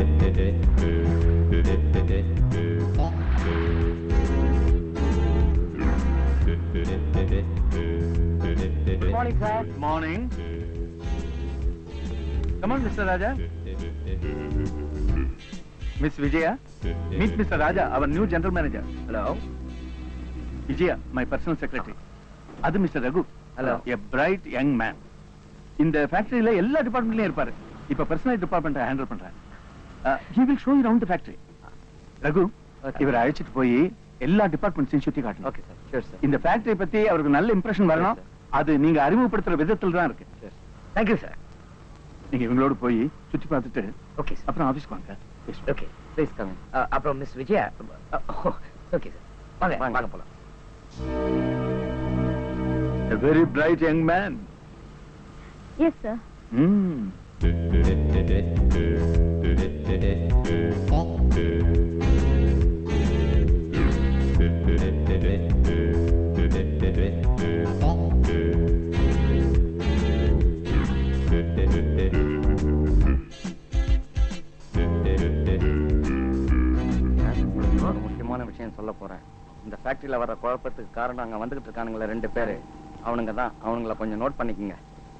Good morning, sir. Good morning. Come on, Mr. Raja. Miss Vijaya, meet Mr. Raja, our new general manager. Hello. Vijaya, my personal secretary. Adu Mr. Raghu. Hello. A bright young man. In the factory la ella department la irparu. Ipa personal department handle பண்றாரு. He will show you around the factory. Raghu, இவரை அழைச்சிட்டு போய் எல்லா டிபார்ட்மெண்ட்ஸையும் சுத்தி காட்டணும். Okay, sir. Sure, sir. இந்த factory பத்தி அவருக்கு நல்ல இம்ப்ரெஷன் வரணும். அது நீங்க அறிமுகப்படுத்துற விதத்துல தான் இருக்கு. Sure. Thank you, sir. நீங்க இவங்களோட போய் சுத்தி பார்த்துட்டு Okay, sir. அப்புறம் ஆபீஸ்க்கு வாங்க. Okay, please come in. அப்புறம் மிஸ் விஜயா. Okay, sir. வாங்க போலாம். A very bright young man. Yes, sir. முக்கியமான விஷயம் சொல்ல போறேன். இந்த ஃபேக்டரியில வர குழப்பத்துக்கு காரணம் அங்க வந்துகிட்டு இருக்கானுங்களே 2 பேரு. அவனுங்க தான். அவனுங்கள கொஞ்சம் நோட் பண்ணிக்கங்க.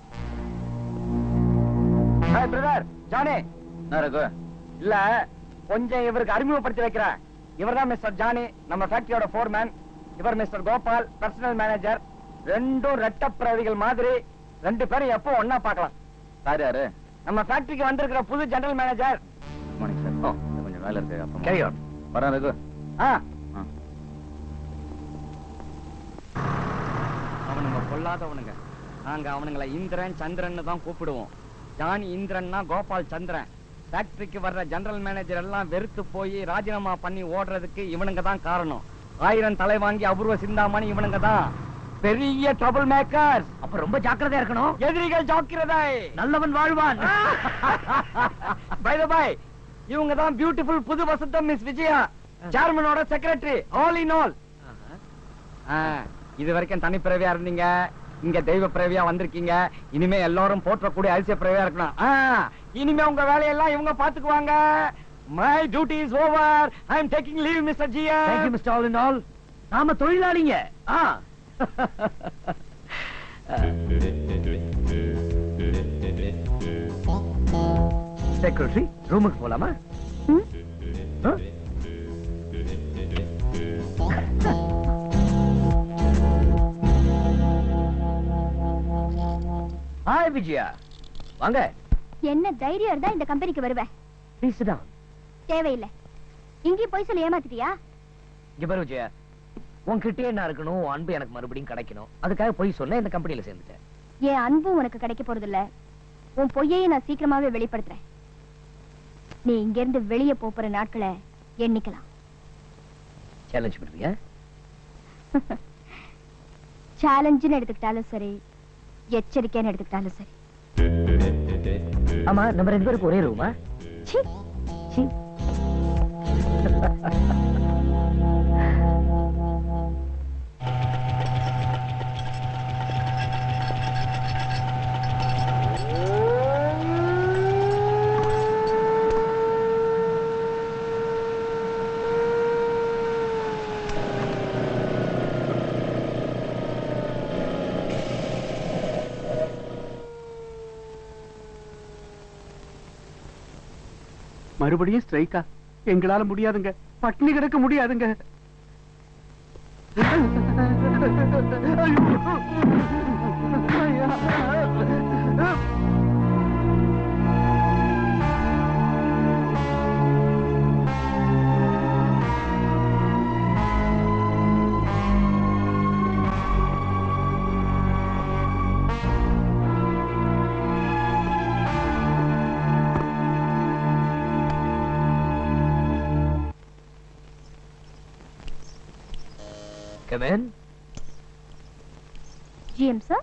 Hi brother, Johnny. ரகு. இல்ல, கொஞ்சம் இவருக்கு அறிமுகப்படுத்தி வைக்கிறேன். இவர்தான் மிஸ்டர் ஜானி, நம்ம ஃபேக்டரியோட ஃபோர்மேன். இவர் மிஸ்டர் கோபால், பர்சனல் மேனேஜர். ரெண்டும் ரெட்டப்பிரவிகள் மாதிரி 2 பேரும் எப்போ ஒன்னா பார்க்கலாம். சார் யாரு? நம்ம ஃபேக்டரிக்கு வந்திருக்கிற புது ஜெனரல் மேனேஜர். Morning sir. கொஞ்சம் வேலை இருக்கு. அப்ப கேரி ஆன். வரேன் ரகு. அவனுங்க கொல்லாதவனுங்க. நாங்க அவனுங்களை இந்திரன் சந்திரன் தான் கூப்பிடுவோம். ஜானி இந்திரன்னா கோபால் சந்திரன். ஃபேக்டரிக்கு வர்ற ஜெனரல் மேனேஜர் எல்லாம் வெறுத்து போய் ராஜினாமா பண்ணி ஓடுறதுக்கு இவனுங்க தான் காரணம். 1000 தலை வாங்கி அபூர்வ சிந்தாமணி இவனுங்க தான். பெரிய ட்ரபிள் மேக்கர்ஸ். அப்ப ரொம்ப ஜாக்கிரதையா இருக்கணும். எதிரிகள் ஜாக்கிரதை, நல்லவன் வாழ்வான். பை தி பை, இவங்க தான் பியூட்டிஃபுல் புது வசந்தம் மிஸ் விஜயா, சேர்மனோட செக்ரட்டரி. All in all. இது வரைக்கும் தனிப்பிறவியா இருந்தீங்க, இங்க தெய்வ பிறவியா வந்திருக்கீங்க. இனிமே எல்லாரும் போற்றக்கூடிய அதிசய பிறவியா இருக்கணும். இனிமே உங்க வேலையெல்லாம் இவங்க பாத்துக்குவாங்க. My duty is over. I am taking leave, Mr. Jia. Thank you, Mr. All in all. நாம தொழிலாளிங்க. செக்ரட்டரி, ரூமுக்கு போலாமா? ஹாய் விஜயா, வாங்க. என்ன தைரியம் இருந்தா இந்த கம்பெனிக்கு வருவேன்? Please sit down. தேவையில்லை. இங்கே போய் சொல்லி ஏமாத்திட்டியா? இங்க பாரு விஜயா, உன்கிட்டே என்ன இருக்கணும், அன்பு எனக்கு மறுபடியும் கிடைக்கணும். அதுக்காக போய் சொன்ன இந்த கம்பெனில சேர்ந்துட்டேன். என் அன்பும் உனக்கு கிடைக்க போறது இல்ல. உன் பொய்யையும் நான் சீக்கிரமாவே வெளிப்படுத்துறேன். நீ இங்க இருந்து வெளியே போற நாட்களை எண்ணிக்கலாம். சேலஞ்ச் பண்ணுவியா? சேலஞ்சுன்னு எடுத்துக்கிட்டாலும் சரி, எச்சரிக்கைன்னு எடுத்துக்கிட்டாலும் சரி. ஆமா, நம்ம 2 பேருக்கு ஒரே ரூமா? சீ சீ. மறுபடியும் ஸ்ட்ரைக்கா? எங்களால முடியாதுங்க, பட்டினி கிடக்க முடியாதுங்க. Come in. GM sir.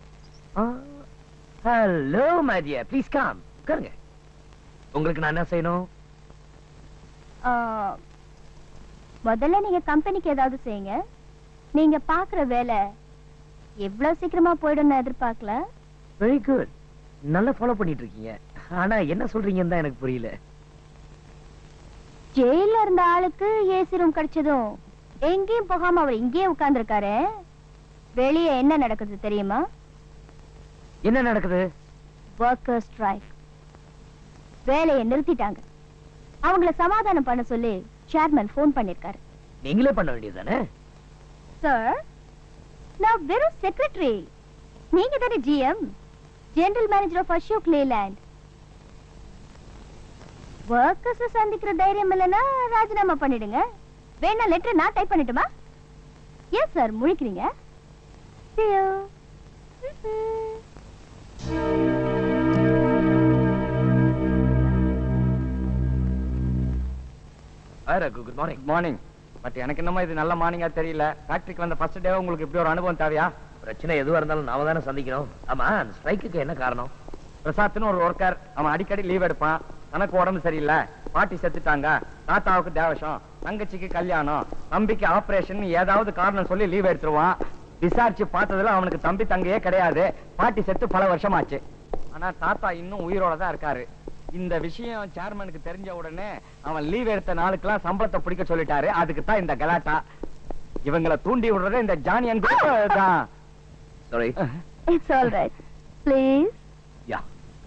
Hello my dear, please come. உட்காருங்க. உங்களுக்கு நான் என்ன செய்யணும்? முதல்ல நீங்க கம்பெனிக்கு ஏதாவது செய்யுங்க. நீங்க பாக்குற வேலை எவ்வளவு சீக்கிரமா போய்டும்னு எதிர்பார்க்கல. Very good. நல்லா ஃபாலோ பண்ணிட்டு இருக்கீங்க. ஆனா என்ன சொல்றீங்கன்னு தான் எனக்கு புரியல. ஜெயில இருந்த ஆளுக்கு ஏசி ரூம் கிடைச்சதும் எங்கேயும் போகாம அவர் இங்கேயே உட்கார்ந்துருக்காரு. வெளியே என்ன நடக்குது தெரியுமா? என்ன நடக்குது? Worker strike. வேலையை நிறுத்திட்டாங்க. அவங்கள சமாதானம் பண்ண சொல்லி சேர்மன் போன் பண்ணிருக்காரு. நீங்களே பண்ண வேண்டியதுதானே? சார், நான் வெறும் செக்ரட்டரி. நீங்க தானே GM, general manager of Ashok Leyland. Workers சந்திக்கிற தைரியம் இல்லைன்னா ராஜினாமா பண்ணிடுங்க. வேணா லெட்டர் நான் டைப் பண்ணட்டுமா? எஸ் சார், முழிக்கிறீங்க. See you. Good morning. Morning. But எனக்கு என்னமோ இது நல்ல மார்னிங்கா தெரியல. ஃபேக்டரிக்கு வந்த ஃபர்ஸ்ட் டே உங்களுக்கு இப்படி ஒரு அனுபவம் தேவையா? பிரச்சனை எதுவா இருந்தாலும் நாம தானே சந்திக்கணும். ஆமா, அந்த ஸ்ட்ரைக்குக்கு என்ன காரணம்? பிரசாத்னு ஒரு ஒர்க்கர், அவன் அடிக்கடி லீவ் எடுப்பான். எனக்கு உடம்பு சரியில்லை, பாட்டி செத்துட்டாங்க, தாத்தாவுக்கு தேவசம், தங்கச்சிக்கு கல்யாணம், தம்பிக்கு ஆபரேஷன், ஏதாவது காரணம் சொல்லி லீவ் எடுத்துருவான். விசாரிச்சு பார்த்ததுல அவனுக்கு தம்பி தங்கையே கிடையாது. பாட்டி செத்து பல வருஷமாச்சு. ஆனா தாத்தா இன்னும் உயிரோட தான் இருக்காரு. இந்த விஷயம் சேர்மனுக்கு தெரிஞ்ச உடனே அவன் லீவ் எடுத்த நாளுக்கெல்லாம் சம்பளத்தை பிடிக்க சொல்லிட்டாரு. அதுக்கு தான் இந்த கலாட்டா. இவங்களை தூண்டி விடுறது இந்த ஜானியன் தான். Sorry. It's all right. Please. Yeah.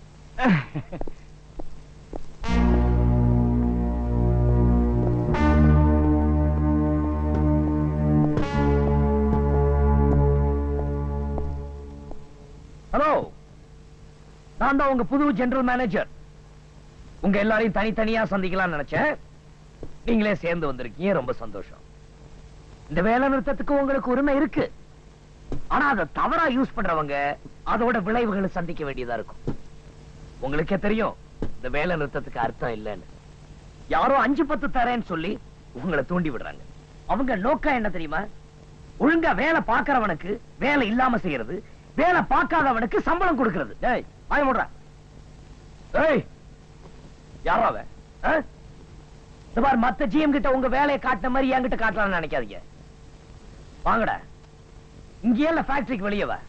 Hello, நான் தான் உங்க புது ஜெனரல் மேனேஜர். உங்க எல்லாரையும் தனித்தனியா சந்திக்கலாம் நினைச்சேன். நீங்களே சேர்ந்து வந்திருக்கீங்க, ரொம்ப சந்தோஷம். இந்த வேலை நிறுத்தத்துக்கு உங்களுக்கு உரிமை இருக்கு. ஆனா அதை தவறா யூஸ் பண்றவங்க அதோட விளைவுகளை சந்திக்க வேண்டியதா இருக்கும். உங்களுக்கே தெரியும் இந்த வேலை நிறுத்தத்துக்கு அர்த்தம் இல்லைன்னு. யாரோ 5-10 தரேன்னு சொல்லி உங்களை தூண்டி விடுறாங்க. அவங்க நோக்கம் என்ன தெரியுமா? ஒழுங்கா வேலை பார்க்கறவனுக்கு வேலை இல்லாம செய்யறது, வேலை பார்க்காதவனுக்கு சம்பளம் கொடுக்கிறது. ஏய், வாய மூடுற. ஏய், யாரோ அவன்? இந்த மாதிரி மத்த ஜிஎம் கிட்ட உங்க வேலையை காட்டின மாதிரி என்கிட்ட காட்டலாம்னு நினைக்காதீங்க. வாங்கடா, இங்கே இல்ல, ஃபேக்டரிக்கு வெளியே வா.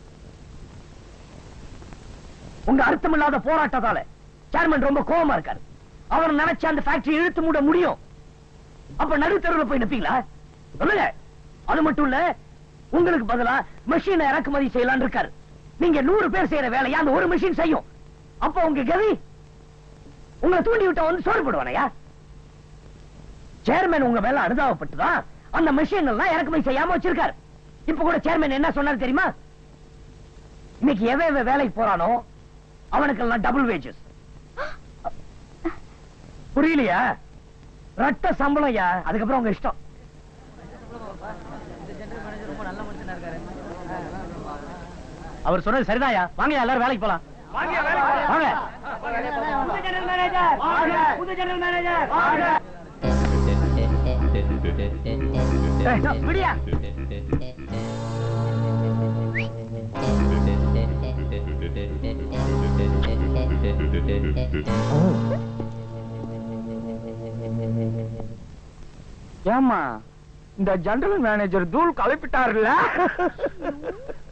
உங்க அர்த்தமில்லாத போராட்டத்தால சேர்மன் ரொம்ப கோபமா இருக்காரு. அவர் நினைச்ச அந்த ஃபேக்டரி இழுத்து மூட முடியும். அப்ப நடுத்தருவில் போய் நிப்பீங்களா? சொல்லுங்க. அது மட்டும் இல்ல, உங்களுக்கு பதிலா மெஷினை இறக்குமதி செய்யலாம்னு இருக்காரு. நீங்க 100 பேர் செய்யற வேலையா அந்த ஒரு மெஷின் செய்யும். அப்ப உங்க கதி உங்களை தூண்டி விட்ட வந்து சோறு போடுவானையா? சேர்மன் உங்க மேல அனுதாபப்பட்டுதான் அந்த மெஷின் எல்லாம் இறக்குமதி செய்யாம வச்சிருக்காரு. இப்ப கூட சேர்மன் என்ன சொன்னாரு தெரியுமா? இன்னைக்கு எவன் வேலைக்கு போறானோ அவனுக்கெல்லாம் டபுள் வேஜஸ். புரியலையா? ரட்ட சம்பளம்யா. அதுக்கப்புறம் உங்க இஷ்டம். அவர் சொன்னது சரிதாயா. வாங்க எல்லாரும் வேலைக்கு போலாம். வாங்க. விடியா. ஏமா இந்த ஜெனரல் மேனேஜர் தூள் கலப்பிட்டாருல்ல?